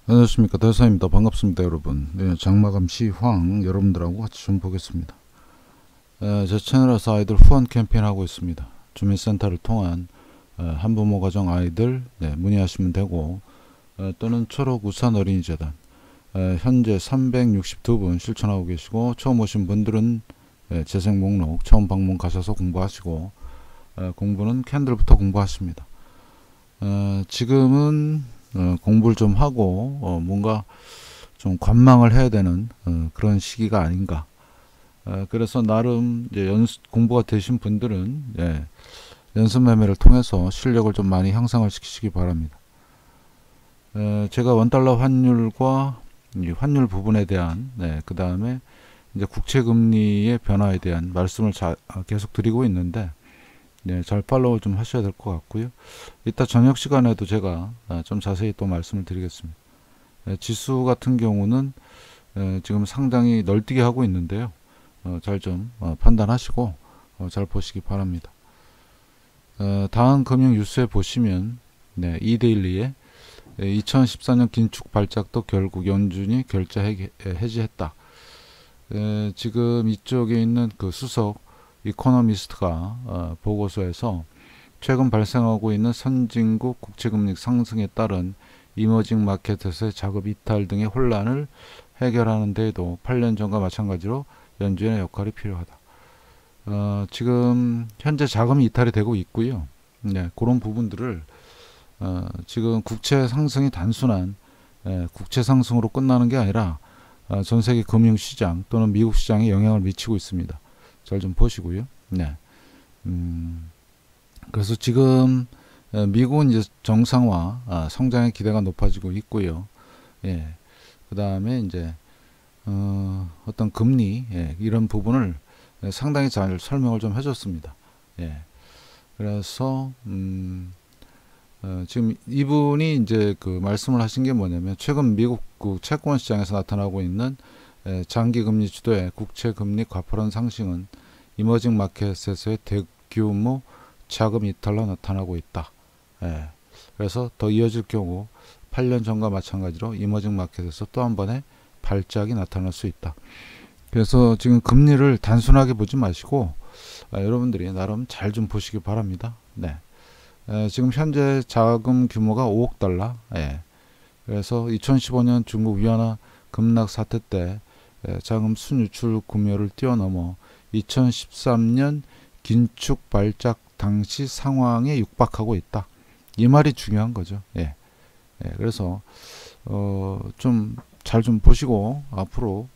안녕하십니까, 대사입니다. 반갑습니다, 여러분. 네, 장마감 시황 여러분들하고 같이 좀 보겠습니다. 제 채널에서 아이들 후원 캠페인 하고 있습니다. 주민센터를 통한 한부모 가정 아이들 문의하시면 되고, 또는 초록 우산 어린이재단 현재 362분 실천하고 계시고, 처음 오신 분들은 재생 목록 처음 방문 가셔서 공부하시고, 공부는 캔들부터 공부하십니다. 지금은 공부를 좀 하고 뭔가 좀 관망을 해야 되는 그런 시기가 아닌가. 그래서 나름 이제 공부가 되신 분들은 연습 매매를 통해서 실력을 좀 많이 향상을 시키시기 바랍니다. 제가 원달러 환율과 환율 부분에 대한 그 다음에 이제 국채금리의 변화에 대한 말씀을 계속 드리고 있는데, 잘 팔로우 좀 하셔야 될 것 같고요. 이따 저녁 시간에도 제가 좀 자세히 또 말씀을 드리겠습니다. 지수 같은 경우는 지금 상당히 널뛰게 하고 있는데요. 잘 좀 판단하시고 잘 보시기 바랍니다. 다음 금융 뉴스에 보시면 이데일리에 2014년 긴축 발작도 결국 연준이 결자 해지했다. 지금 이쪽에 있는 그 수석 이코노미스트가 보고서에서 최근 발생하고 있는 선진국 국채금리 상승에 따른 이머징 마켓에서의 자금 이탈 등의 혼란을 해결하는 데에도 8년 전과 마찬가지로 연준의 역할이 필요하다. 지금 현재 자금이 이탈이 되고 있고요. 그런 부분들을 지금 국채 상승이 단순한 국채 상승으로 끝나는 게 아니라 전 세계 금융시장 또는 미국 시장에 영향을 미치고 있습니다. 잘 좀 보시고요. 그래서 지금 미국은 이제 정상화, 성장의 기대가 높아지고 있고요. 그 다음에 이제 어떤 금리 이런 부분을 상당히 잘 설명을 좀 해줬습니다. 그래서 지금 이분이 이제 그 말씀을 하신 게 뭐냐면, 최근 미국 그 채권 시장에서 나타나고 있는 장기 금리 주도의 국채 금리 가파른 상승은 이머징 마켓에서의 대규모 자금 이탈로 나타나고 있다. 그래서 더 이어질 경우 8년 전과 마찬가지로 이머징 마켓에서 또 한 번의 발작이 나타날 수 있다. 그래서 지금 금리를 단순하게 보지 마시고 여러분들이 나름 잘 좀 보시기 바랍니다. 지금 현재 자금 규모가 5억 달러. 그래서 2015년 중국 위안화 급락 사태 때 자금 순유출 금요를 뛰어넘어 2013년 긴축 발작 당시 상황에 육박하고 있다. 이 말이 중요한 거죠. 그래서 좀 잘 좀 보시고 앞으로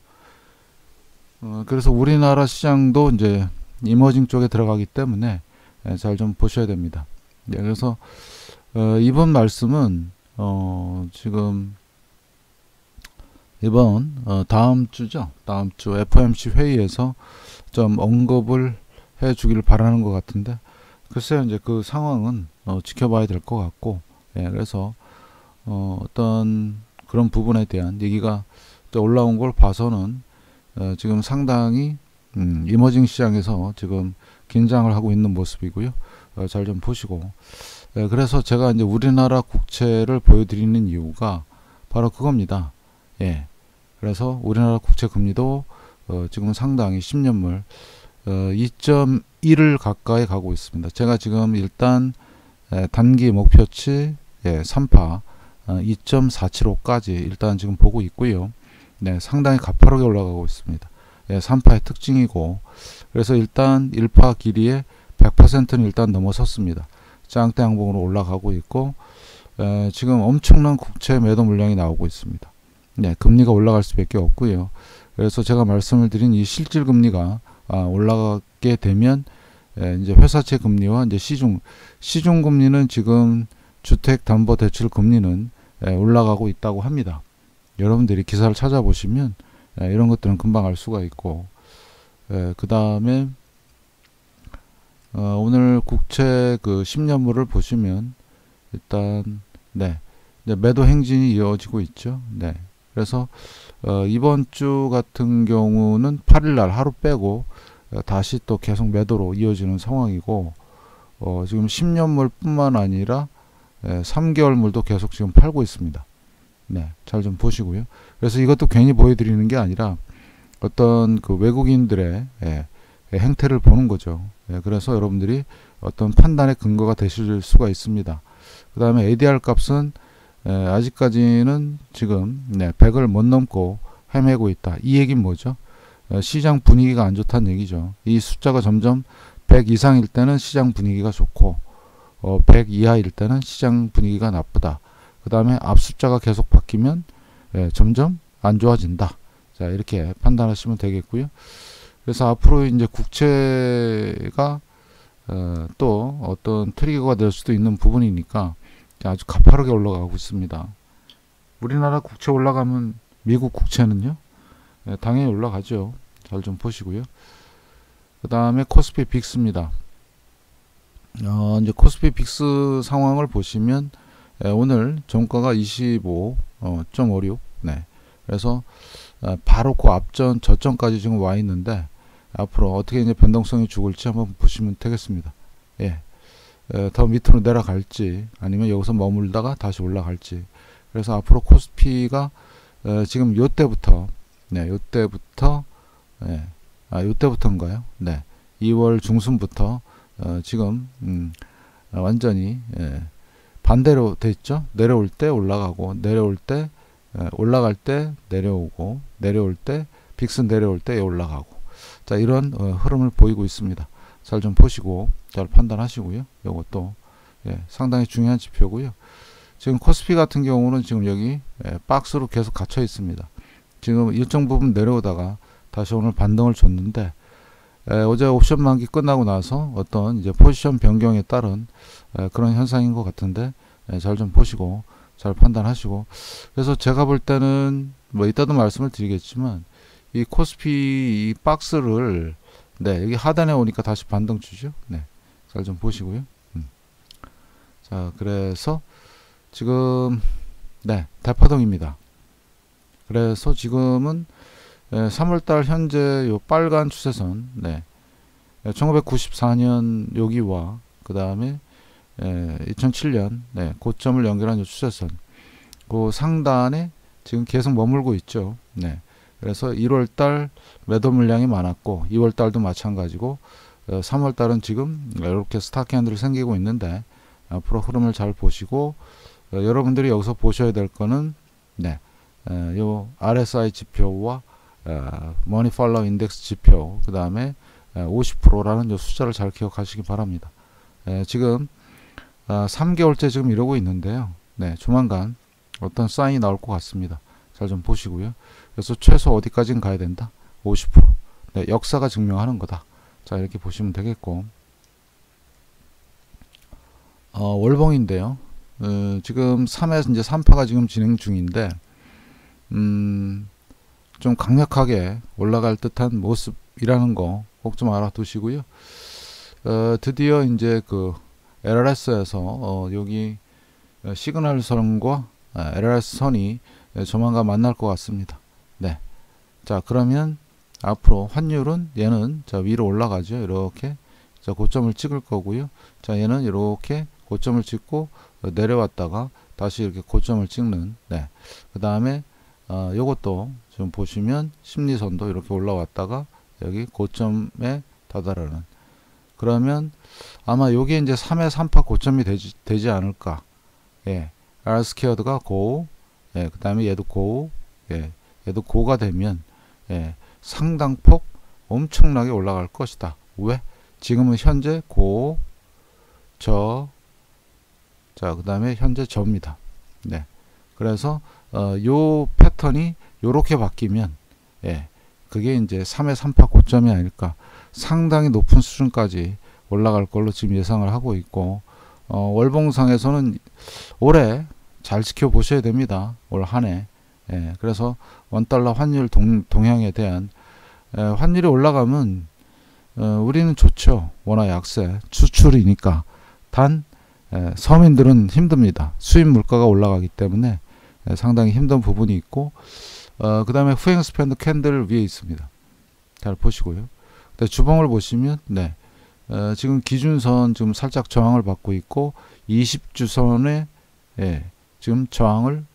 그래서 우리나라 시장도 이제 이머징 쪽에 들어가기 때문에 잘 좀 보셔야 됩니다. 그래서 이번 말씀은 지금 이번 다음 주죠. 다음 주 FOMC 회의에서 좀 언급을 해 주기를 바라는 것 같은데, 글쎄요, 이제 그 상황은 지켜봐야 될 것 같고, 그래서 어떤 그런 부분에 대한 얘기가 올라온 걸 봐서는 지금 상당히 이머징 시장에서 지금 긴장을 하고 있는 모습이고요. 잘 좀 보시고, 그래서 제가 이제 우리나라 국채를 보여드리는 이유가 바로 그겁니다. 그래서 우리나라 국채 금리도 지금 상당히 10년물 2.1을 가까이 가고 있습니다. 제가 지금 일단 단기 목표치 3파 2.475까지 일단 지금 보고 있고요. 상당히 가파르게 올라가고 있습니다. 3파의 특징이고, 그래서 일단 1파 길이에 100%는 일단 넘어섰습니다. 짱대 항봉으로 올라가고 있고, 지금 엄청난 국채 매도 물량이 나오고 있습니다. 금리가 올라갈 수밖에 없고요. 그래서 제가 말씀을 드린 이 실질 금리가 올라가게 되면 이제 회사채 금리와 이제 시중 금리는 지금 주택담보대출 금리는 올라가고 있다고 합니다. 여러분들이 기사를 찾아보시면 이런 것들은 금방 알 수가 있고, 그 다음에 오늘 국채 그 10년물을 보시면 일단 매도 행진이 이어지고 있죠. 그래서 이번 주 같은 경우는 8일날 하루 빼고 다시 또 계속 매도로 이어지는 상황이고, 지금 10년물 뿐만 아니라 3개월물도 계속 지금 팔고 있습니다. 네, 잘 좀 보시고요. 그래서 이것도 괜히 보여드리는 게 아니라 어떤 그 외국인들의 행태를 보는 거죠. 그래서 여러분들이 어떤 판단의 근거가 되실 수가 있습니다. 그 다음에 ADR 값은 아직까지는 지금 100을 못 넘고 헤매고 있다. 이 얘기는 뭐죠? 시장 분위기가 안 좋다는 얘기죠. 이 숫자가 점점 100 이상일 때는 시장 분위기가 좋고 100 이하일 때는 시장 분위기가 나쁘다. 그 다음에 앞 숫자가 계속 바뀌면 점점 안 좋아진다. 자, 이렇게 판단하시면 되겠고요. 그래서 앞으로 이제 국채가 또 어떤 트리거가 될 수도 있는 부분이니까 아주 가파르게 올라가고 있습니다. 우리나라 국채 올라가면 미국 국채는요? 당연히 올라가죠. 잘 좀 보시고요. 그 다음에 코스피 빅스입니다. 이제 코스피 빅스 상황을 보시면 오늘 종가가 25.56. 네. 그래서 바로 그 앞전 저점까지 지금 와 있는데 앞으로 어떻게 이제 변동성이 죽을지 한번 보시면 되겠습니다. 예. 더 밑으로 내려갈지 아니면 여기서 머물다가 다시 올라갈지. 그래서 앞으로 코스피가 지금 요때부터 요때부터 요때부터인가요? 네. 2월 중순부터 지금 완전히 반대로 돼 있죠. 내려올 때 올라가고 내려올 때 올라갈 때 내려오고 내려올 때 빅스 내려올 때 올라가고 자 이런 흐름을 보이고 있습니다. 잘 좀 보시고 잘 판단하시고요. 요것도 상당히 중요한 지표고요. 지금 코스피 같은 경우는 지금 여기 박스로 계속 갇혀 있습니다. 지금 일정 부분 내려오다가 다시 오늘 반등을 줬는데 어제 옵션 만기 끝나고 나서 어떤 이제 포지션 변경에 따른 그런 현상인 것 같은데 잘 좀 보시고 잘 판단하시고 그래서 제가 볼 때는 뭐 이따도 말씀을 드리겠지만 이 코스피 이 박스를 여기 하단에 오니까 다시 반등 주죠. 잘 좀 보시고요. 자 그래서 지금 대파동입니다. 그래서 지금은 3월달 현재 요 빨간 추세선 1994년 여기와 그 다음에 2007년 고점을 연결한 요 추세선 그 상단에 지금 계속 머물고 있죠. 그래서 1월달 매도 물량이 많았고 2월달도 마찬가지고 3월달은 지금 이렇게 스탑 캔들이 생기고 있는데 앞으로 흐름을 잘 보시고 여러분들이 여기서 보셔야 될 거는 요 RSI 지표와 머니 팔로우 인덱스 지표 그 다음에 50%라는 요 숫자를 잘 기억하시기 바랍니다. 지금 3개월째 지금 이러고 있는데요. 조만간 어떤 사인이 나올 것 같습니다. 잘 좀 보시고요. 그래서 최소 어디까지는 가야 된다? 50%. 역사가 증명하는 거다. 자 이렇게 보시면 되겠고 월봉인데요. 지금 3에서 이제 3파가 지금 진행 중인데 좀 강력하게 올라갈 듯한 모습이라는 거 꼭 좀 알아두시고요. 드디어 이제 그 LRS에서 여기 시그널 선과 LRS 선이 조만간 만날 것 같습니다. 자 그러면 앞으로 환율은 얘는 자 위로 올라가죠. 이렇게 자 고점을 찍을 거고요. 자 얘는 이렇게 고점을 찍고 내려왔다가 다시 이렇게 고점을 찍는 그 다음에 요것도 좀 보시면 심리선도 이렇게 올라왔다가 여기 고점에 다다르는 그러면 아마 요게 이제 3의 3파 고점이 되지 않을까. R 스퀘어드가 고 그 다음에 얘도 고 얘도 고가 되면 상당폭 엄청나게 올라갈 것이다. 왜? 지금은 현재 고 저 자 그 다음에 현재 저입니다. 그래서 요 패턴이 요렇게 바뀌면 그게 이제 3의 3파 고점이 아닐까. 상당히 높은 수준까지 올라갈 걸로 지금 예상을 하고 있고 월봉상에서는 올해 잘 지켜보셔야 됩니다. 올 한해. 그래서 원달러 환율 동향에 대한 환율이 올라가면 우리는 좋죠. 워낙 약세 수출이니까. 단 서민들은 힘듭니다. 수입 물가가 올라가기 때문에 상당히 힘든 부분이 있고 그 다음에 후행 스팬드 캔들 위에 있습니다. 잘 보시고요. 주봉을 보시면 지금 기준선 지금 살짝 저항을 받고 있고 20주선에 지금 저항을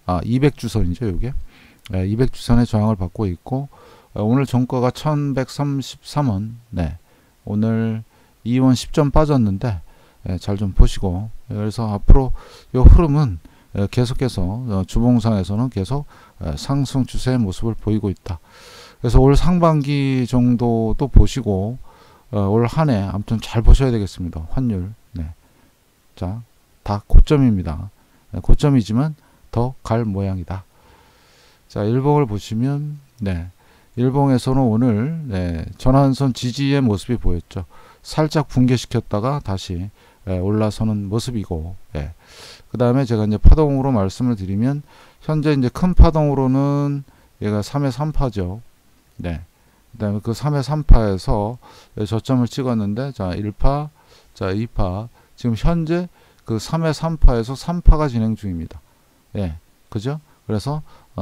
200주선이죠, 요게. 200주선의 저항을 받고 있고, 오늘 종가가 1133원. 네. 오늘 2원 10점 빠졌는데, 잘 좀 보시고, 그래서 앞으로 이 흐름은 계속해서 주봉상에서는 계속 상승 추세의 모습을 보이고 있다. 그래서 올 상반기 정도도 보시고, 올 한 해 아무튼 잘 보셔야 되겠습니다. 환율. 네. 자, 다 고점입니다. 고점이지만 더 갈 모양이다. 자, 일봉을 보시면, 네. 일봉에서는 오늘, 네, 전환선 지지의 모습이 보였죠. 살짝 붕괴시켰다가 다시 올라서는 모습이고, 예. 그 다음에 제가 이제 파동으로 말씀을 드리면, 현재 이제 큰 파동으로는 얘가 3회 3파죠. 네. 그 다음에 그 3회 3파에서 저점을 찍었는데, 자, 1파, 자, 2파. 지금 현재 그 3회 3파에서 3파가 진행 중입니다. 예. 그죠? 그래서,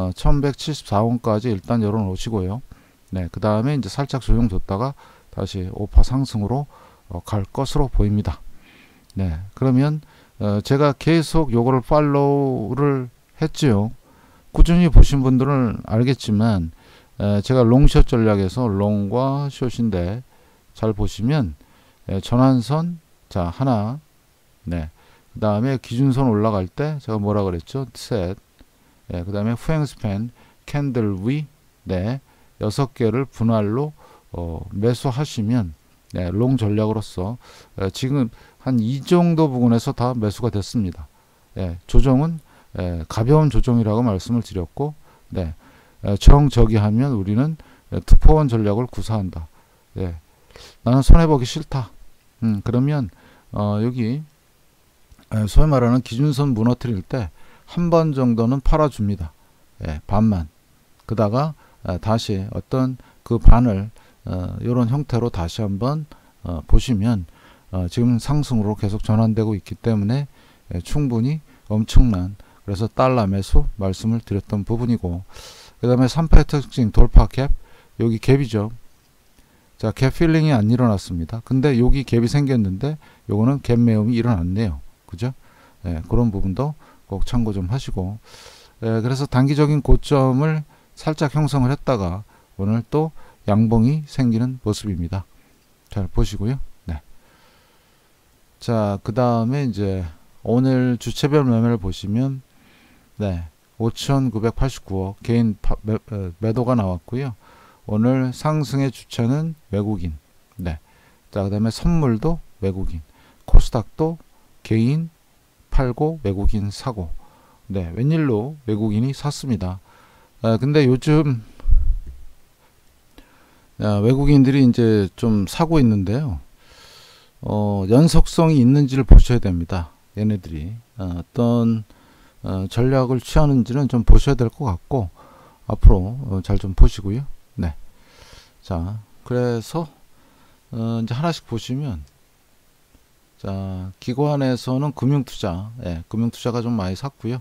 1174원까지 일단 열어놓으시고요. 네. 그 다음에 이제 살짝 조정 줬다가 다시 5파 상승으로 갈 것으로 보입니다. 네. 그러면, 제가 계속 요거를 팔로우를 했지요. 꾸준히 보신 분들은 알겠지만, 제가 롱숏 전략에서 롱과 숏인데, 잘 보시면, 전환선, 자, 하나, 네. 그 다음에 기준선 올라갈 때, 제가 뭐라 그랬죠? 셋. 그 다음에 후행스팬, 캔들 위, 네. 6개를 분할로, 매수하시면, 네. 롱 전략으로서, 지금 한 이 정도 부분에서 다 매수가 됐습니다. 조정은, 가벼운 조정이라고 말씀을 드렸고, 네. 정저기하면 우리는 투포원 전략을 구사한다. 예. 나는 손해보기 싫다. 그러면 여기 소위 말하는 기준선 무너뜨릴 때 한 번 정도는 팔아줍니다. 예, 반만. 그다가 다시 어떤 그 반을 이런 형태로 다시 한번 보시면 지금 상승으로 계속 전환되고 있기 때문에 충분히 엄청난, 그래서 달러 매수 말씀을 드렸던 부분이고, 그 다음에 3파의 특징 돌파 갭, 여기 갭이죠. 자, 갭 필링이 안 일어났습니다. 근데 여기 갭이 생겼는데 요거는 갭 매움이 일어났네요. 그죠? 그런 부분도 꼭 참고 좀 하시고, 그래서 단기적인 고점을 살짝 형성을 했다가 오늘 또 양봉이 생기는 모습입니다. 잘 보시고요. 네. 자, 그 다음에 이제 오늘 주체별 매매를 보시면, 네. 5,989억 개인 매도가 나왔고요. 오늘 상승의 주체는 외국인. 네. 자, 그다음에 선물도 외국인. 코스닥도 개인 팔고 외국인 사고. 네. 웬일로 외국인이 샀습니다. 근데 요즘 외국인들이 이제 좀 사고 있는데요. 연속성이 있는지를 보셔야 됩니다. 얘네들이 어떤 전략을 취하는지는 좀 보셔야 될 것 같고, 앞으로 잘 좀 보시고요. 네. 자, 그래서 이제 하나씩 보시면, 자, 기관에서는 금융투자, 금융투자가 좀 많이 샀고요.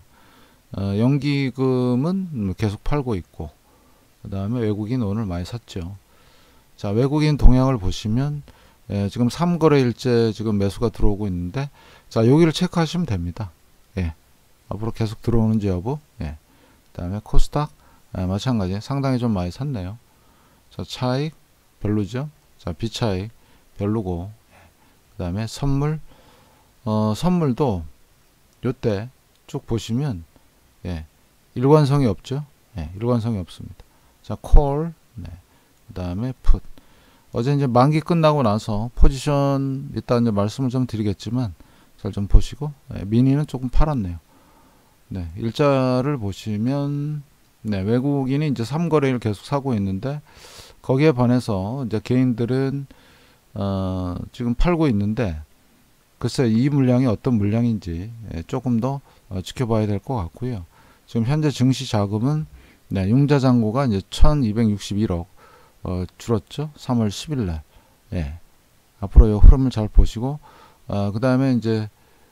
연기금은 계속 팔고 있고, 그 다음에 외국인 오늘 많이 샀죠. 자, 외국인 동향을 보시면, 지금 3거래일째 지금 매수가 들어오고 있는데, 자, 여기를 체크하시면 됩니다. 앞으로 계속 들어오는지 여부. 그 다음에 코스닥 마찬가지 상당히 좀 많이 샀네요. 자, 차익 별로죠. 자, 비차익 별로고, 그 다음에 선물, 선물도 요때 쭉 보시면 일관성이 없죠. 일관성이 없습니다. 자, 콜, 그 다음에 풋. 어제 이제 만기 끝나고 나서 포지션 이따 이제 말씀을 좀 드리겠지만 잘 좀 보시고, 미니는 조금 팔았네요. 네, 일자를 보시면, 외국인이 이제 3거래일 계속 사고 있는데, 거기에 반해서 이제 개인들은, 지금 팔고 있는데, 글쎄 이 물량이 어떤 물량인지 조금 더 지켜봐야 될 것 같고요. 지금 현재 증시 자금은, 융자 잔고가 이제 1261억, 줄었죠. 3월 10일 날. 앞으로 이 흐름을 잘 보시고, 그 다음에 이제,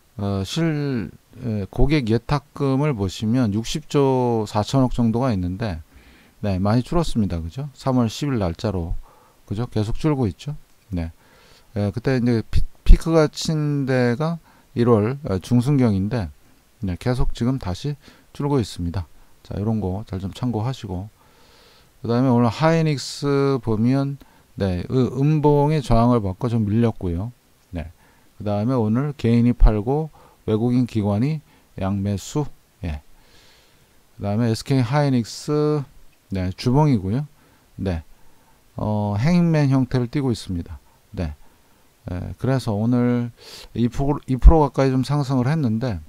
고객 예탁금을 보시면 60조 4천억 정도가 있는데, 많이 줄었습니다. 그죠? 3월 10일 날짜로. 그죠? 계속 줄고 있죠. 그때 이제 피크가 친 데가 1월 중순경인데, 계속 지금 다시 줄고 있습니다. 자, 이런 거 잘 좀 참고하시고, 그 다음에 오늘 하이닉스 보면 네, 음봉의 저항을 받고 좀 밀렸고요. 네, 그 다음에 오늘 개인이 팔고 외국인 기관이 양매수. 예. 그 다음에 SK 하이닉스 네, 주봉이고요. 네, 행맨 형태를 띠고 있습니다. 네, 그래서 오늘 2% 가까이 좀 상승을 했는데,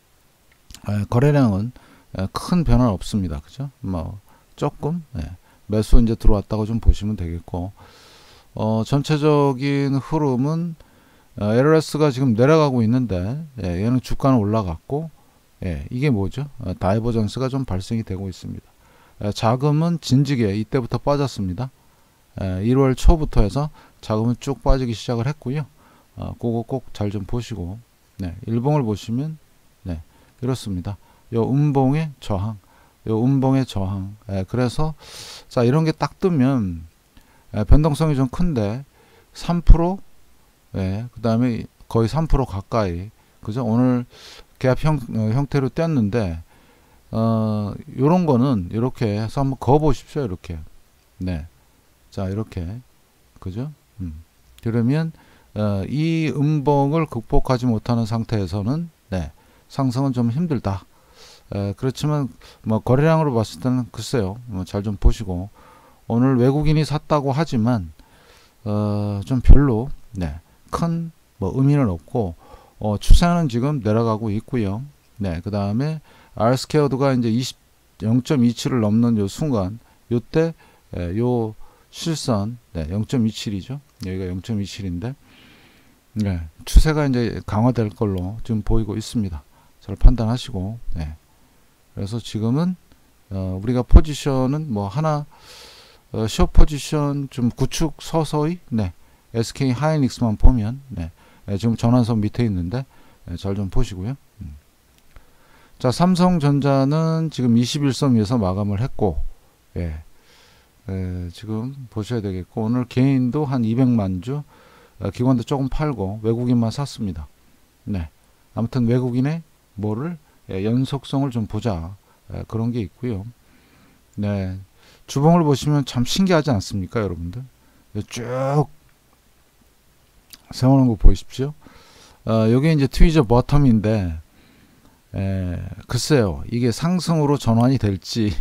거래량은 큰 변화는 없습니다. 그죠? 뭐 조금 매수 이제 들어왔다고 좀 보시면 되겠고, 전체적인 흐름은 LS가 지금 내려가고 있는데, 얘는 주가는 올라갔고, 이게 뭐죠? 다이버전스가 좀 발생이 되고 있습니다. 자금은 진지게 이때부터 빠졌습니다. 1월 초부터 해서 자금은 쭉 빠지기 시작을 했고요. 그거 꼭 잘 좀 보시고, 네, 일봉을 보시면 네, 이렇습니다. 요 음봉의 저항, 그래서 자, 이런 게 딱 뜨면 변동성이 좀 큰데 3%, 그 다음에 거의 3% 가까이, 그죠? 오늘 계약 형태로 뗐는데, 요런 거는 이렇게 해서 한번 그어 보십시오. 이렇게. 네. 자, 이렇게. 그죠? 그러면, 이 음봉을 극복하지 못하는 상태에서는, 네, 상승은 좀 힘들다. 그렇지만, 뭐, 거래량으로 봤을 때는 글쎄요. 뭐 잘 좀 보시고, 오늘 외국인이 샀다고 하지만, 좀 별로, 네, 큰, 뭐, 의미는 없고, 추세는 지금 내려가고 있고요. 네, 그 다음에 R스퀘어드가 이제 0.27을 넘는 요 순간, 요때 요 실선, 네, 0.27이죠. 여기가 0.27인데, 네, 추세가 이제 강화될 걸로 지금 보이고 있습니다. 잘 판단하시고, 네. 그래서 지금은 우리가 포지션은 뭐 하나 숏 포지션 좀 구축 서서히, 네, SK 하이닉스만 보면, 네, 지금 전환선 밑에 있는데 잘 좀 보시고요. 자, 삼성전자는 지금 21선 위에서 마감을 했고, 지금 보셔야 되겠고, 오늘 개인도 한 200만 주, 기관도 조금 팔고 외국인만 샀습니다. 네, 아무튼 외국인의 뭐를 연속성을 좀 보자, 그런 게 있고요. 네, 주봉을 보시면 참 신기하지 않습니까, 여러분들? 쭉 세우는 거 보이십시오. 여기 이제 트위저 버텀인데, 글쎄요, 이게 상승으로 전환이 될지,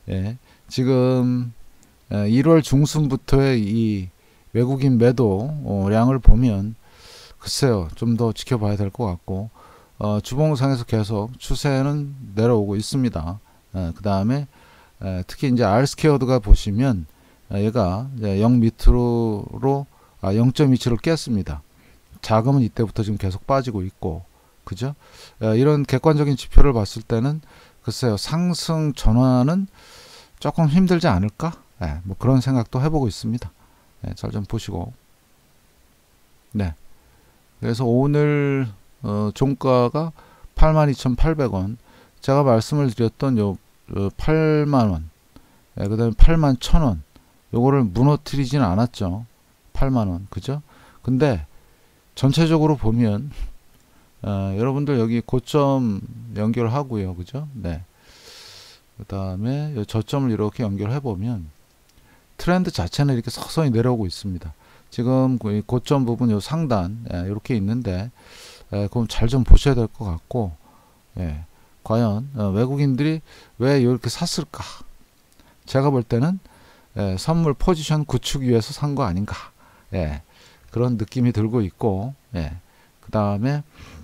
지금 1월 중순부터의 이 외국인 매도량을 보면, 글쎄요, 좀 더 지켜봐야 될 것 같고, 주봉상에서 계속 추세는 내려오고 있습니다. 그 다음에 특히 이제 R스퀘어드가 보시면, 얘가 0 밑으로 0.27을 깼습니다. 자금은 이때부터 지금 계속 빠지고 있고, 그죠? 이런 객관적인 지표를 봤을 때는 글쎄요, 상승 전환은 조금 힘들지 않을까? 뭐 그런 생각도 해보고 있습니다. 잘 좀 보시고. 네. 그래서 오늘 종가가 82,800원. 제가 말씀을 드렸던 요 8만원, 그 다음에 81,000원, 요거를 무너뜨리지는 않았죠. 8만원, 그죠? 근데 전체적으로 보면 여러분들 여기 고점 연결하고요, 그죠? 네. 그 다음에 저점을 이렇게 연결해 보면 트렌드 자체는 이렇게 서서히 내려오고 있습니다. 지금 고점 부분 요 상단 이렇게 있는데, 그럼 잘 좀 보셔야 될 것 같고, 과연 외국인들이 왜 이렇게 샀을까? 제가 볼 때는 선물 포지션 구축 위해서 산 거 아닌가? 그런 느낌이 들고 있고, 그 다음에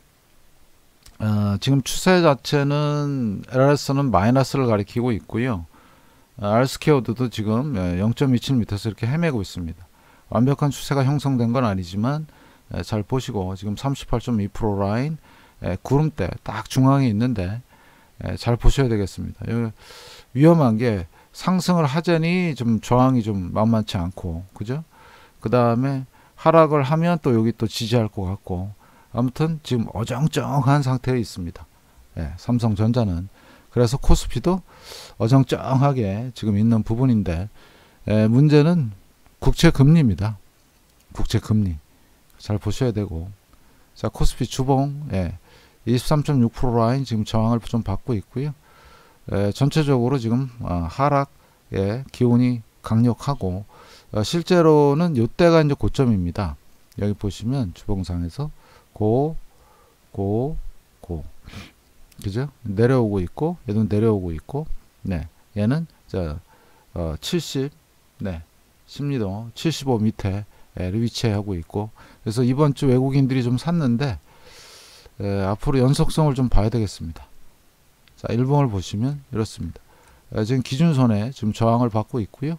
지금 추세 자체는 LS는 마이너스를 가리키고 있고요. R스퀘어드도 지금 0.27 밑에서 이렇게 헤매고 있습니다. 완벽한 추세가 형성된 건 아니지만 잘 보시고, 지금 38.2% 라인 구름대 딱 중앙에 있는데 잘 보셔야 되겠습니다. 여기 위험한 게 상승을 하자니 좀 저항이 좀 만만치 않고, 그죠? 그 다음에 하락을 하면 또 여기 또 지지할 것 같고, 아무튼 지금 어정쩡한 상태에 있습니다. 삼성전자는. 그래서 코스피도 어정쩡하게 지금 있는 부분인데, 문제는 국채금리입니다. 국채금리 잘 보셔야 되고, 자, 코스피 주봉 23.6% 라인 지금 저항을 좀 받고 있고요. 전체적으로 지금 하락의 기운이 강력하고 실제로는 이때가 이제 고점입니다. 여기 보시면 주봉상에서 고 그죠? 내려오고 있고 얘는 내려오고 있고 네 얘는 70 네 심리도 75 밑에 위치하고 있고 그래서 이번 주 외국인들이 좀 샀는데 앞으로 연속성을 좀 봐야 되겠습니다. 자, 일봉을 보시면 이렇습니다. 지금 기준선에 지금 저항을 받고 있고요.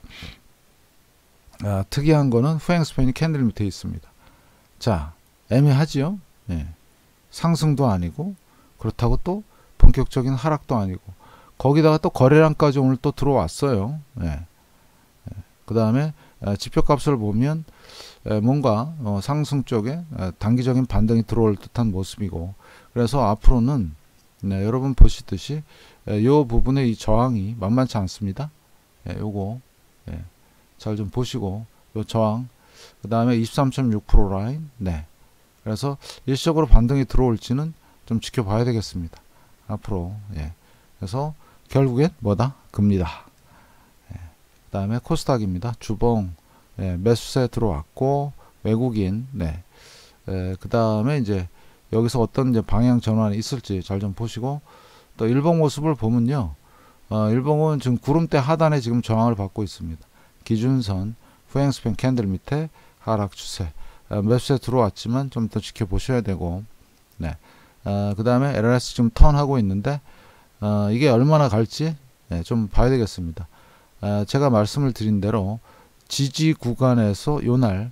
특이한 거는 후행스팬이 캔들 밑에 있습니다. 자, 애매하지요? 예. 상승도 아니고 그렇다고 또 본격적인 하락도 아니고 거기다가 또 거래량까지 오늘 또 들어왔어요. 예. 그 다음에 지표값을 보면 뭔가 상승 쪽에 단기적인 반등이 들어올 듯한 모습이고 그래서 앞으로는 여러분 보시듯이 이 부분의 이 저항이 만만치 않습니다. 요거 잘 좀 보시고 요 저항 그 다음에 23.6% 라인 그래서 일시적으로 반등이 들어올지는 좀 지켜봐야 되겠습니다. 앞으로 그래서 결국엔 뭐다? 금리다. 그 다음에 코스닥입니다. 주봉 매수세 들어왔고 외국인 그 다음에 이제 여기서 어떤 이제 방향 전환이 있을지 잘 좀 보시고 또 일봉 모습을 보면요. 일봉은 지금 구름대 하단에 지금 저항을 받고 있습니다. 기준선 후행스팬 캔들 밑에 하락 추세 매수세 들어왔지만 좀 더 지켜보셔야 되고 그 다음에 LRS 지금 턴하고 있는데 이게 얼마나 갈지 좀 봐야 되겠습니다. 제가 말씀을 드린 대로 지지 구간에서 요날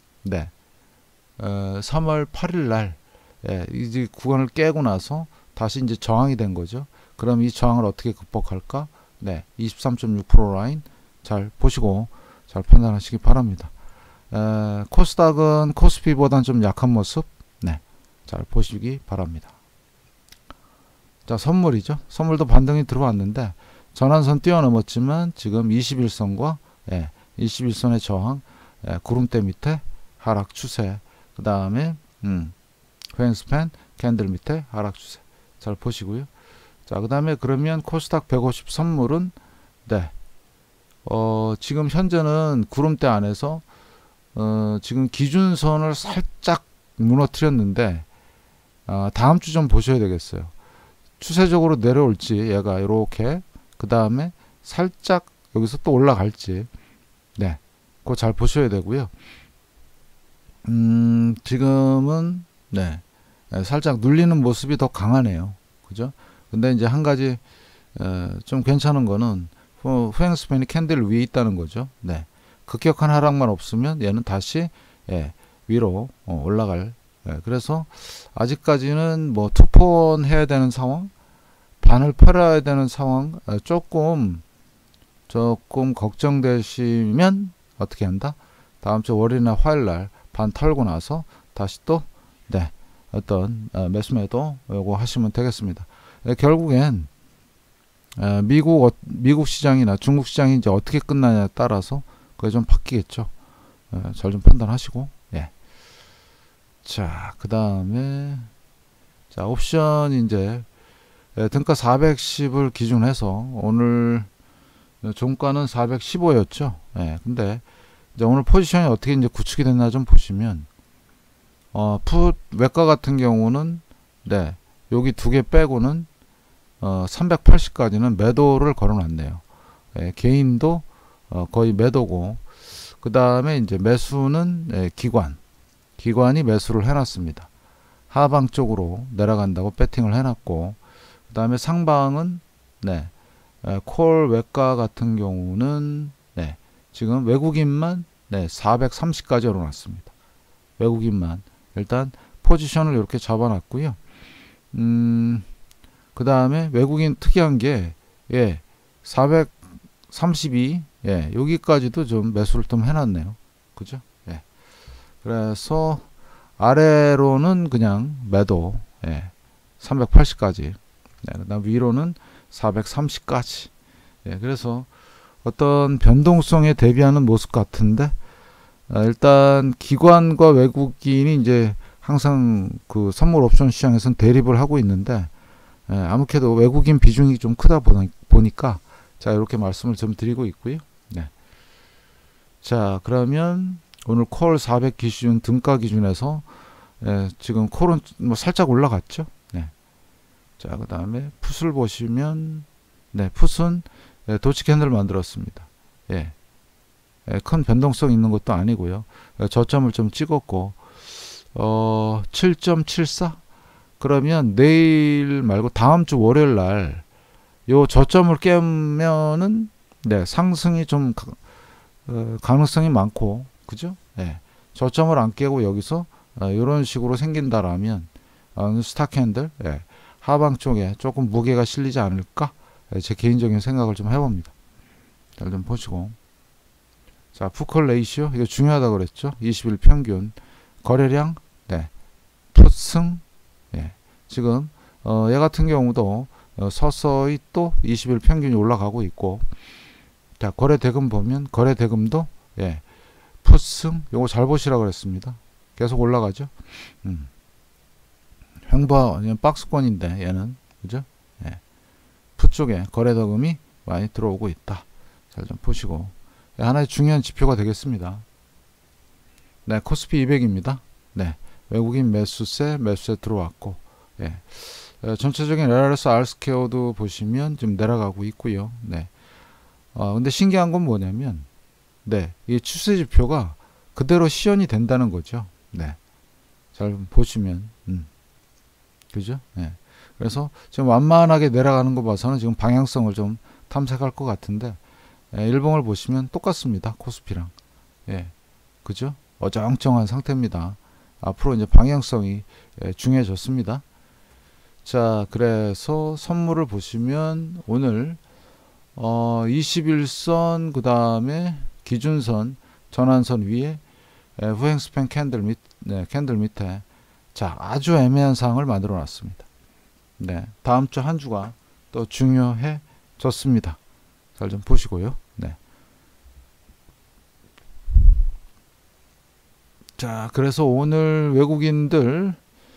3월 8일 날 이제 구간을 깨고 나서 다시 이제 저항이 된 거죠. 그럼 이 저항을 어떻게 극복할까? 23.6% 라인 잘 보시고 잘 판단하시기 바랍니다. 코스닥은 코스피보다는 좀 약한 모습 잘 보시기 바랍니다. 자, 선물이죠. 선물도 반등이 들어왔는데 전환선 뛰어넘었지만 지금 21선과 21선의 저항 구름대 밑에 하락 추세 그 다음에 후행스팬 캔들 밑에 하락 추세 잘 보시고요. 자, 그 다음에 그러면 코스닥 150 선물은 지금 현재는 구름대 안에서 지금 기준선을 살짝 무너뜨렸는데 다음 주 좀 보셔야 되겠어요. 추세적으로 내려올지 얘가 이렇게 그 다음에 살짝 여기서 또 올라갈지 그거 잘 보셔야 되고요. 지금은 살짝 눌리는 모습이 더 강하네요. 그죠? 근데 이제 한 가지 좀 괜찮은 거는 후행스팬이 캔들 위에 있다는 거죠. 급격한 하락만 없으면 얘는 다시 위로 올라갈 그래서 아직까지는 뭐 투폰 해야 되는 상황 반을 팔아야 되는 상황 조금 걱정되시면 어떻게 한다? 다음 주 월요일이나 화요일날 반 털고 나서 다시 또 어떤 매수매도 요거 하시면 되겠습니다. 결국엔 미국 시장이나 중국 시장이 이제 어떻게 끝나냐에 따라서 그게 좀 바뀌겠죠. 잘 좀 판단하시고 자, 그 다음에 자 옵션 이제 등가 410을 기준해서 오늘 종가는 415였죠. 근데 이제 오늘 포지션이 어떻게 이제 구축이 됐나 좀 보시면 풋 외가 같은 경우는 여기 두 개 빼고는 380까지는 매도를 걸어놨네요. 개인도 거의 매도고 그 다음에 이제 매수는 기관이 매수를 해놨습니다. 하방 쪽으로 내려간다고 배팅을 해놨고 그 다음에 상방은 콜 외가 같은 경우는 지금 외국인만 430까지 열어놨습니다. 외국인만 일단 포지션을 이렇게 잡아놨고요. 그 다음에 외국인 특이한 게 432 여기까지도 좀 매수를 좀 해놨네요. 그죠? 그래서 아래로는 그냥 매도 380까지 그 다음 위로는 430까지 그래서 어떤 변동성에 대비하는 모습 같은데 일단 기관과 외국인이 이제 항상 그 선물 옵션 시장에서는 대립을 하고 있는데 아무래도 외국인 비중이 좀 크다 보니까 자, 이렇게 말씀을 좀 드리고 있고요. 네. 자, 그러면 오늘 콜 400 기준 등가 기준에서 지금 콜은 뭐 살짝 올라갔죠. 네. 자, 그 다음에 풋을 보시면 네, 풋은 도치 캔들 만들었습니다. 예. 큰 변동성 있는 것도 아니고요. 저점을 좀 찍었고 7.74 그러면 내일 말고 다음 주 월요일 날 요 저점을 깨면은 네, 상승이 좀 가능성이 많고 그죠? 예. 저점을 안 깨고 여기서 이런 식으로 생긴다라면 스탁 캔들 하방 쪽에 조금 무게가 실리지 않을까? 제 개인적인 생각을 좀 해봅니다. 잘 좀 보시고. 자, 푸컬 레이시오 이거 중요하다 그랬죠? 20일 평균 거래량 네. 풋승 예. 지금 얘 같은 경우도 서서히 또 20일 평균이 올라가고 있고 자, 거래 대금 보면 거래 대금도 예. 풋승 요거 잘 보시라 그랬습니다. 계속 올라가죠. 횡보 박스권인데 얘는 그죠? 예. 풋 쪽에 거래 대금이 많이 들어오고 있다. 잘 좀 보시고 하나의 중요한 지표가 되겠습니다. 네, 코스피 200입니다. 네, 외국인 매수세 들어왔고, 예. 전체적인 LRS R스퀘어도 보시면 좀 내려가고 있고요. 네. 근데 신기한 건 뭐냐면, 네, 이 추세 지표가 그대로 시연이 된다는 거죠. 네. 잘 보시면, 그죠? 네. 그래서 지금 완만하게 내려가는 거 봐서는 지금 방향성을 좀 탐색할 것 같은데, 일봉을 보시면 똑같습니다. 코스피랑. 예. 그죠? 어정쩡한 상태입니다. 앞으로 이제 방향성이 중요해졌습니다. 자, 그래서 선물을 보시면 오늘 21선 그 다음에 기준선 전환선 위에 후행 스팬 캔들 밑에 자, 아주 애매한 상황을 만들어 놨습니다. 네. 다음 주 한 주가 또 중요해졌습니다. 잘 좀 보시고요. 네. 자, 그래서 오늘 외국인들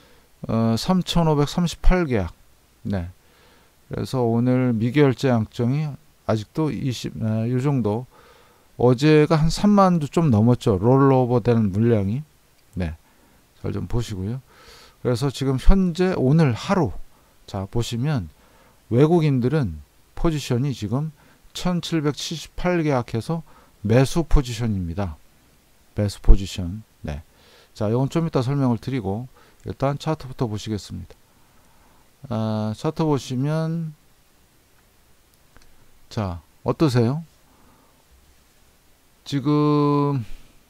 3,538계약. 네. 그래서 오늘 미결제 양정이 아직도 요 정도. 어제가 한 3만도 좀 넘었죠. 롤오버 되는 물량이. 네. 잘 좀 보시고요. 그래서 지금 현재 오늘 하루 자, 보시면 외국인들은 포지션이 지금 1778계약해서 매수 포지션입니다. 매수 포지션. 네. 자, 이건 좀 이따 설명을 드리고 일단 차트부터 보시겠습니다. 차트 보시면 자, 어떠세요? 지금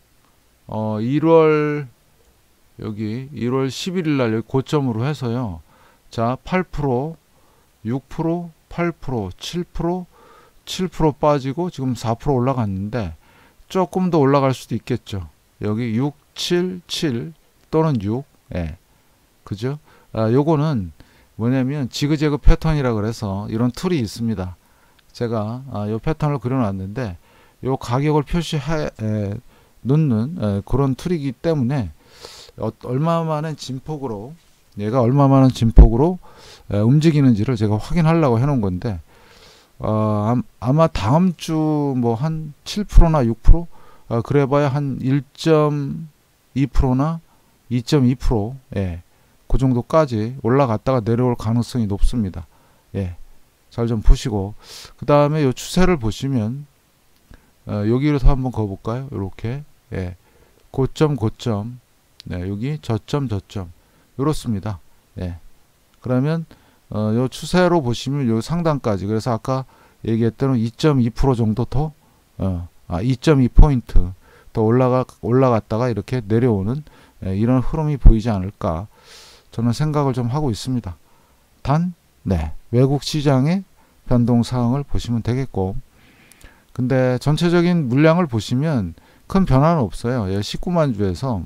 1월 여기 1월 11일 날 여기 고점으로 해서요. 자, 8%, 6%, 8%, 7% 빠지고 지금 4% 올라갔는데 조금 더 올라갈 수도 있겠죠. 여기 6, 7, 7 또는 6. 예. 그죠? 요거는 뭐냐면 지그재그 패턴이라 그래서 이런 툴이 있습니다. 제가 요 패턴을 그려놨는데 요 가격을 표시해 놓는 그런 툴이기 때문에 얼마만한 진폭으로 얘가 얼마만한 진폭으로 움직이는지를 제가 확인하려고 해놓은 건데 아마 다음 주 뭐 한 7%나 6% 그래봐야 한 1.2%나 2.2% 예, 그 정도까지 올라갔다가 내려올 가능성이 높습니다. 예, 잘 좀 보시고 그 다음에 요 추세를 보시면 여기로서 한번 가볼까요? 이렇게 예, 고점 네, 여기 저점 이렇습니다. 예, 그러면 요 추세로 보시면 요 상단까지 그래서 아까 얘기했던 2.2% 정도 더 2.2포인트 더 올라갔다가 이렇게 내려오는 이런 흐름이 보이지 않을까 저는 생각을 좀 하고 있습니다. 단 네, 외국 시장의 변동 사항을 보시면 되겠고 근데 전체적인 물량을 보시면 큰 변화는 없어요. 19만 주에서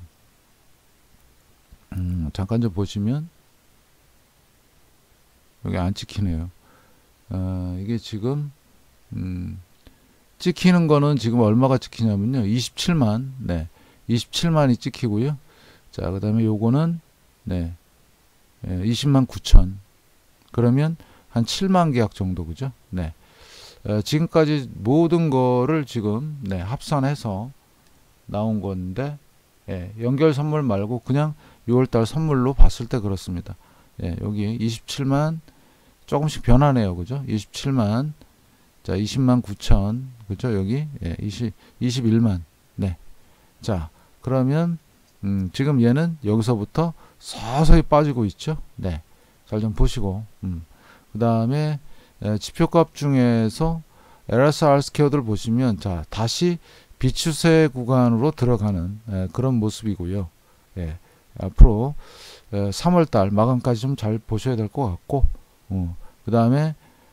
잠깐 좀 보시면 여기 안 찍히네요. 이게 지금 찍히는 거는 지금 얼마가 찍히냐면요. 27만. 네. 27만이 찍히고요. 자, 그다음에 요거는 네. 20만 9천. 그러면 한 7만 계약 정도 그죠? 네. 지금까지 모든 거를 지금 네, 합산해서 나온 건데 연결 선물 말고 그냥 6월달 선물로 봤을 때 그렇습니다. 여기 27만 조금씩 변하네요. 그죠? 27만 자 20만 9천 그죠? 여기 21만 네. 자 그러면 지금 얘는 여기서부터 서서히 빠지고 있죠. 네. 잘 좀 보시고 그 다음에 지표값 중에서 LSR 스퀘어들 보시면 자 다시 비추세 구간으로 들어가는 그런 모습이고요. 앞으로 3월달 마감까지 좀 잘 보셔야 될 것 같고 그 다음에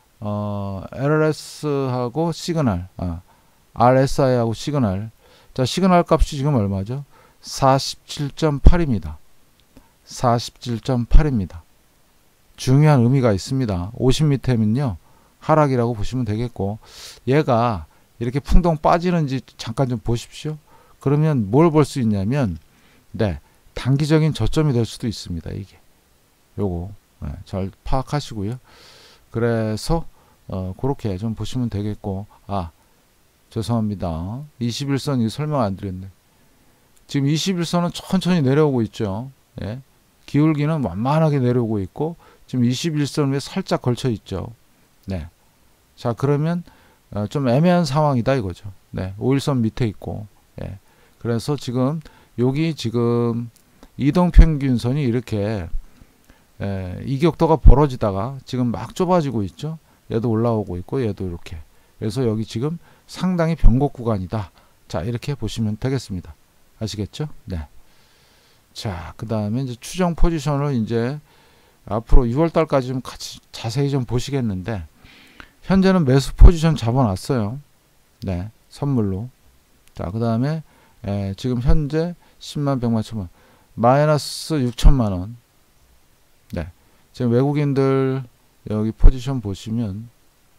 LRS하고 시그널 RSI하고 시그널 자 시그널 값이 지금 얼마죠? 47.8입니다. 47.8입니다. 중요한 의미가 있습니다. 50m면요 하락이라고 보시면 되겠고 얘가 이렇게 풍덩 빠지는지 잠깐 좀 보십시오. 그러면 뭘 볼 수 있냐면 네 단기적인 저점이 될 수도 있습니다. 이게 요거 잘 파악하시고요. 그래서 그렇게 좀 보시면 되겠고 죄송합니다. 21선 이 설명 안 드렸네. 지금 21선은 천천히 내려오고 있죠. 기울기는 완만하게 내려오고 있고 지금 21선 위에 살짝 걸쳐 있죠. 네. 자 그러면 좀 애매한 상황이다 이거죠. 네. 5일선 밑에 있고 그래서 지금 여기 지금 이동평균선이 이렇게 이격도가 벌어지다가 지금 막 좁아지고 있죠. 얘도 올라오고 있고 얘도 이렇게 그래서 여기 지금 상당히 변곡 구간이다. 자 이렇게 보시면 되겠습니다. 아시겠죠? 네. 자 그 다음에 이제 추정 포지션을 이제 앞으로 6월달까지 좀 같이 자세히 좀 보시겠는데 현재는 매수 포지션 잡아놨어요. 네, 선물로. 자, 그 다음에 지금 현재 10만, 100만, 1000만 마이너스 6천만 원. 네, 지금 외국인들 여기 포지션 보시면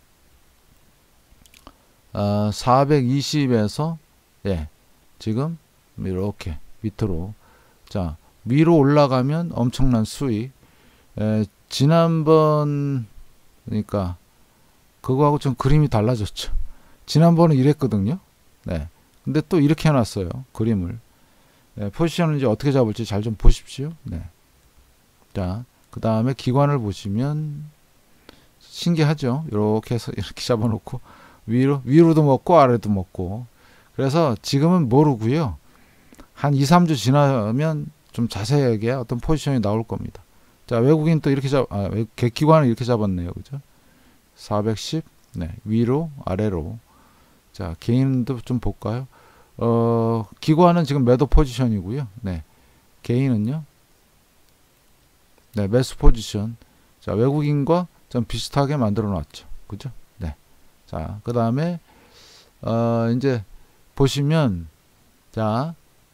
420에서 지금 이렇게 밑으로 자 위로 올라가면 엄청난 수익. 지난번 그러니까 그거하고 좀 그림이 달라졌죠. 지난번은 이랬거든요. 네. 근데 또 이렇게 해놨어요. 그림을. 포지션을 이제 어떻게 잡을지 잘 좀 보십시오. 네. 자, 그 다음에 기관을 보시면 신기하죠. 이렇게 해서 이렇게 잡아놓고 위로도 먹고 아래도 먹고. 그래서 지금은 모르고요. 한 2, 3주 지나면 좀 자세하게 어떤 포지션이 나올 겁니다. 자, 외국인 또 이렇게 기관을 이렇게 잡았네요. 그죠? 410, 네, 위로, 아래로. 자, 개인도 좀 볼까요? 기관은 지금 매도 포지션이고요. 네, 개인은요? 네, 매수 포지션. 자, 외국인과 좀 비슷하게 만들어 놨죠. 그죠? 네. 자, 그 다음에, 이제 보시면, 자,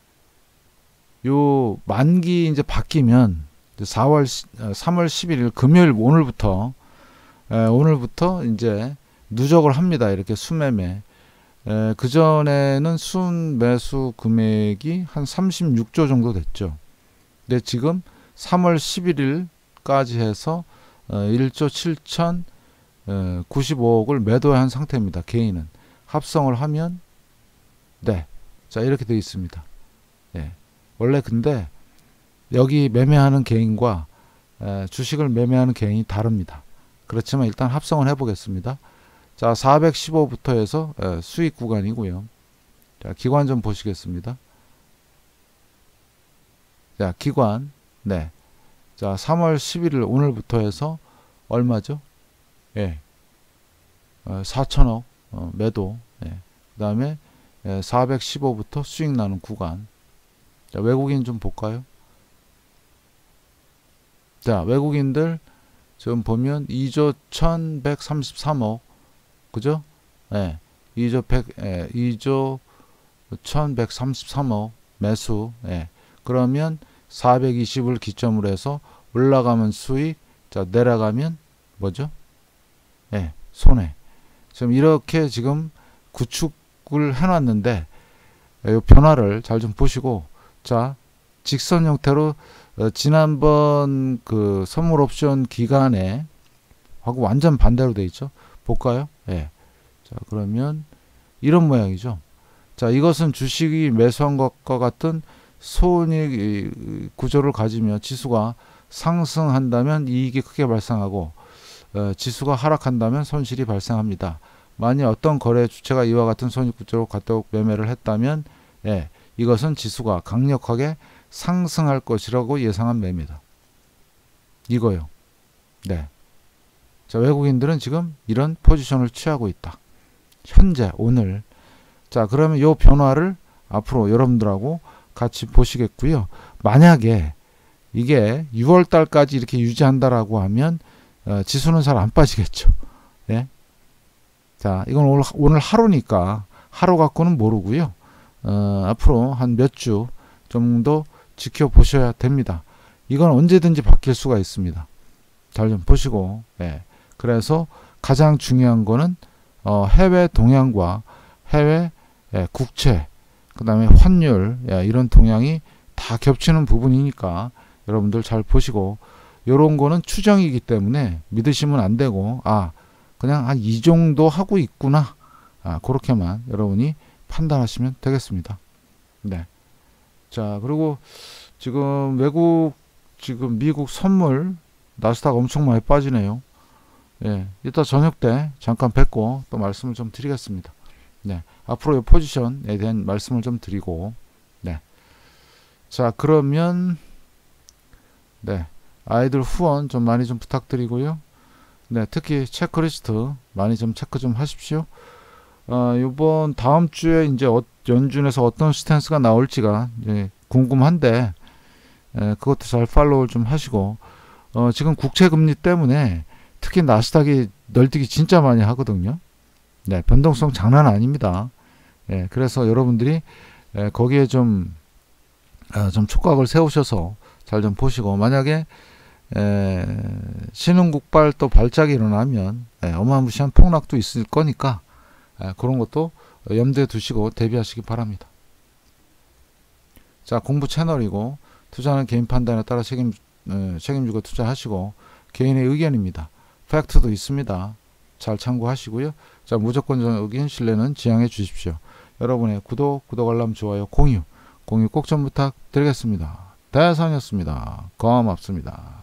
요 만기 이제 바뀌면, 3월 11일 금요일 오늘부터 이제 누적을 합니다. 이렇게 수매매. 그 전에는 순매수 금액이 한 36조 정도 됐죠. 근데 지금 3월 11일까지 해서 1조 7,095억을 매도한 상태입니다. 개인은 합성을 하면 네, 자 이렇게 되어 있습니다. 원래 근데 여기 매매하는 개인과 주식을 매매하는 개인이 다릅니다. 그렇지만 일단 합성을 해보겠습니다. 자, 415부터 해서 수익 구간이고요. 자, 기관 좀 보시겠습니다. 자, 기관. 네. 자, 3월 11일 오늘부터 해서 얼마죠? 4천억 매도. 그 다음에 415부터 수익 나는 구간. 자, 외국인 좀 볼까요? 자, 외국인들 지금 보면 2조 1133억. 그죠? 2조 1133억 매수. 그러면 420을 기점으로 해서 올라가면 수익, 자, 내려가면 뭐죠? 손해. 지금 이렇게 지금 구축을 해놨는데, 이 변화를 잘 좀 보시고, 자, 직선 형태로 지난번 그 선물 옵션 기간에 하고 완전 반대로 돼 있죠. 볼까요? 자, 그러면 이런 모양이죠. 자, 이것은 주식이 매수한 것과 같은 손익 구조를 가지며 지수가 상승한다면 이익이 크게 발생하고 지수가 하락한다면 손실이 발생합니다. 만일 어떤 거래 주체가 이와 같은 손익 구조로 갖다 매매를 했다면 이것은 지수가 강력하게 상승할 것이라고 예상한 매매다. 이거요. 네. 자, 외국인들은 지금 이런 포지션을 취하고 있다. 현재 오늘. 자, 그러면 이 변화를 앞으로 여러분들하고 같이 보시겠고요. 만약에 이게 6월 달까지 이렇게 유지한다라고 하면 지수는 잘 안 빠지겠죠. 예? 자, 이건 오늘 하루니까 하루 갖고는 모르고요. 앞으로 한 몇 주 정도 지켜보셔야 됩니다. 이건 언제든지 바뀔 수가 있습니다. 잘 좀 보시고. 그래서 가장 중요한 거는 해외 동향과 해외 국채, 그 다음에 환율 이런 동향이 다 겹치는 부분이니까 여러분들 잘 보시고, 요런 거는 추정이기 때문에 믿으시면 안 되고, 그냥 한 이 정도 하고 있구나, 그렇게만 여러분이 판단하시면 되겠습니다. 네. 자, 그리고 지금 지금 미국 선물 나스닥 엄청 많이 빠지네요. 이따 저녁 때 잠깐 뵙고 또 말씀을 좀 드리겠습니다. 네. 앞으로 이 포지션에 대한 말씀을 좀 드리고, 자, 그러면, 아이들 후원 좀 많이 좀 부탁드리고요. 특히 체크리스트 많이 좀 체크 좀 하십시오. 요번 다음 주에 이제 연준에서 어떤 스탠스가 나올지가 궁금한데, 그것도 잘 팔로우 좀 하시고, 지금 국채 금리 때문에 특히 나스닥이 널뛰기 진짜 많이 하거든요. 변동성 장난 아닙니다. 그래서 여러분들이 거기에 좀 촉각을 세우셔서 잘 좀 보시고, 만약에 신흥국발 또 발작이 일어나면 어마무시한 폭락도 있을 거니까 그런 것도 염두에 두시고 대비하시기 바랍니다. 자, 공부 채널이고 투자는 개인 판단에 따라 책임지고 투자하시고, 개인의 의견입니다. 팩트도 있습니다. 잘 참고하시고요. 자, 무조건적인 신뢰는 지양해 주십시오. 여러분의 구독, 알람, 좋아요, 공유 꼭 좀 부탁드리겠습니다. 대상이었습니다. 고맙습니다.